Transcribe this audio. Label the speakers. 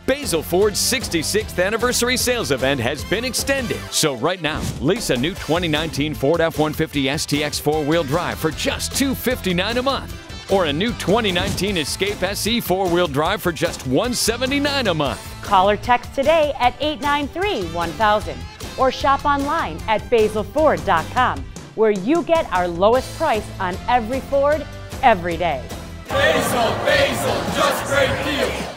Speaker 1: Basil Ford's 66th anniversary sales event has been extended. So right now, lease a new 2019 Ford F-150 STX 4-wheel drive for just $259 a month, or a new 2019 Escape SE 4-wheel drive for just $179 a month.
Speaker 2: Call or text today at 893-1000 or shop online at basilford.com, where you get our lowest price on every Ford every day.
Speaker 3: Basil, just great deals.